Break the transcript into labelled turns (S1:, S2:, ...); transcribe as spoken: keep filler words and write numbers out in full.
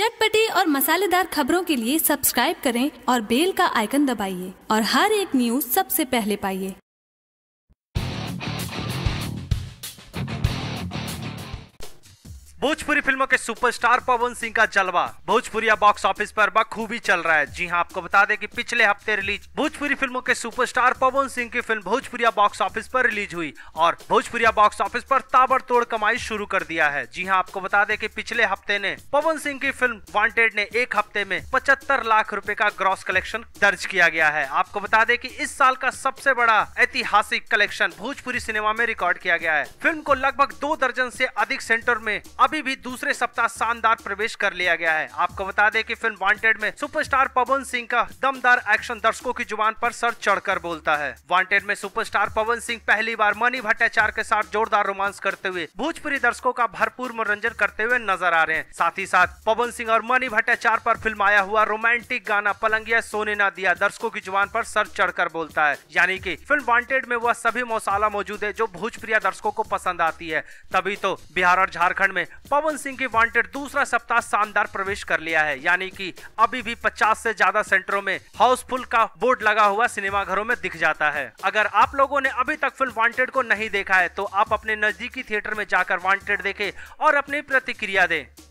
S1: चटपटी और मसालेदार खबरों के लिए सब्सक्राइब करें और बेल का आइकन दबाइए और हर एक न्यूज सबसे पहले पाइए।
S2: भोजपुरी फिल्मों के सुपरस्टार पवन सिंह का जलवा भोजपुरिया बॉक्स ऑफिस पर बखूबी चल रहा है। जी हां, आपको बता दें कि पिछले हफ्ते रिलीज भोजपुरी फिल्मों के सुपरस्टार पवन सिंह की फिल्म भोजपुरिया बॉक्स ऑफिस पर रिलीज हुई और भोजपुरिया बॉक्स ऑफिस पर ताबड़तोड़ कमाई शुरू कर दिया है। जी हां, आपको बता दें कि पिछले हफ्ते ने पवन सिंह की फिल्म वांटेड ने एक हफ्ते में पचहत्तर लाख रुपए का ग्रॉस कलेक्शन दर्ज किया गया है। आपको बता दें कि इस साल का सबसे बड़ा ऐतिहासिक कलेक्शन भोजपुरी सिनेमा में रिकॉर्ड किया गया है। फिल्म को लगभग दो दर्जन से अधिक सेंटर में अभी भी दूसरे सप्ताह शानदार प्रवेश कर लिया गया है। आपको बता दें कि फिल्म वांटेड में सुपरस्टार पवन सिंह का दमदार एक्शन दर्शकों की जुबान पर सर चढ़कर बोलता है। वांटेड में सुपरस्टार पवन सिंह पहली बार मनी भट्टाचार्य के साथ जोरदार रोमांस करते हुए भोजपुरी दर्शकों का भरपूर मनोरंजन करते हुए नजर आ रहे हैं। साथ ही साथ पवन सिंह और मनी भट्टाचार्य पर फिल्माया हुआ रोमांटिक गाना पलंगिया सोने ना दिया दर्शकों की जुबान पर सर चढ़कर बोलता है। यानी कि फिल्म वांटेड में वह सभी मसाला मौजूद है जो भोजपुरिया दर्शकों को पसंद आती है। तभी तो बिहार और झारखंड में पवन सिंह की वांटेड दूसरा सप्ताह शानदार प्रवेश कर लिया है। यानी कि अभी भी पचास से ज्यादा सेंटरों में हाउसफुल का बोर्ड लगा हुआ सिनेमाघरों में दिख जाता है। अगर आप लोगों ने अभी तक फिल्म वांटेड को नहीं देखा है तो आप अपने नजदीकी थिएटर में जाकर वांटेड देखें और अपनी प्रतिक्रिया दें।